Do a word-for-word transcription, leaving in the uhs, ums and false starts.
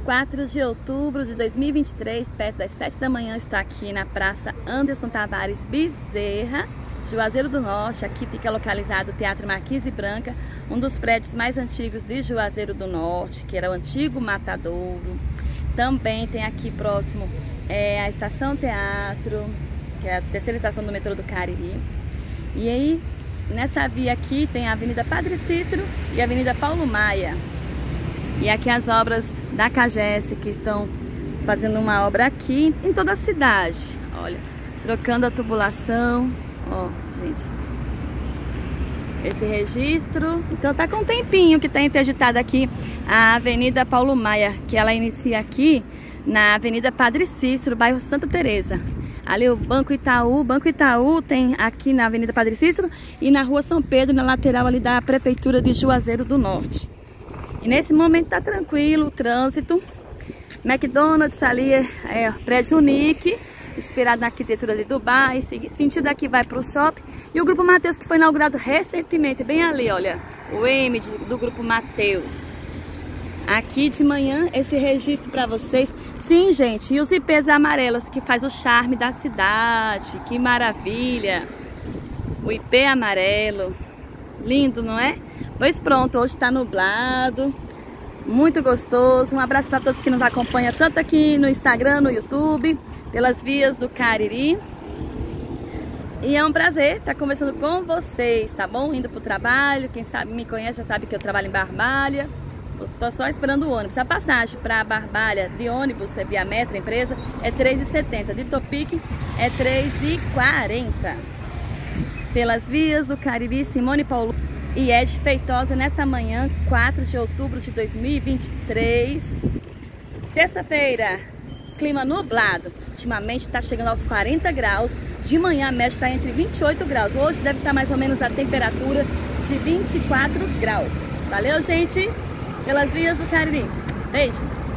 quatro de outubro de dois mil e vinte e três, perto das sete da manhã, está aqui na Praça Anderson Tavares Bezerra, Juazeiro do Norte. Aqui fica localizado o Teatro Marquise Branca, um dos prédios mais antigos de Juazeiro do Norte, que era o antigo Matadouro. Também tem aqui próximo é, a Estação Teatro, que é a terceira estação do metrô do Cariri. E aí, nessa via aqui tem a Avenida Padre Cícero e a Avenida Paulo Maia. E aqui as obras da Cagesse, que estão fazendo uma obra aqui em toda a cidade. Olha, trocando a tubulação. Ó, gente. Esse registro. Então tá com um tempinho que tá interditada aqui a Avenida Paulo Maia, que ela inicia aqui na Avenida Padre Cícero, bairro Santa Teresa. Ali o Banco Itaú, Banco Itaú tem aqui na Avenida Padre Cícero e na Rua São Pedro, na lateral ali da Prefeitura de Juazeiro do Norte. E nesse momento tá tranquilo o trânsito. McDonald's ali é, é prédio Unique, inspirado na arquitetura de Dubai. Sentido aqui vai para o shopping. E o Grupo Mateus, que foi inaugurado recentemente, bem ali, olha, o M de, do Grupo Mateus. Aqui de manhã esse registro para vocês. Sim, gente, e os ipês amarelos que faz o charme da cidade. Que maravilha! O ipê amarelo, lindo, não é? Pois pronto, hoje está nublado, muito gostoso. Um abraço para todos que nos acompanham, tanto aqui no Instagram, no YouTube, pelas vias do Cariri. E é um prazer estar conversando com vocês, tá bom? Indo para o trabalho, quem sabe me conhece já sabe que eu trabalho em Barbalha. Estou só esperando o ônibus. A passagem para Barbalha de ônibus, é via metro, empresa, é três reais e setenta centavos. De Topic é três reais e quarenta centavos. Pelas vias do Cariri, Simone Paulo e Ed Feitosa, nessa manhã, quatro de outubro de dois mil e vinte e três. Terça-feira, clima nublado. Ultimamente está chegando aos quarenta graus. De manhã a média está entre vinte e oito graus. Hoje deve estar mais ou menos a temperatura de vinte e quatro graus. Valeu, gente! Pelas vias do Cariri. Beijo!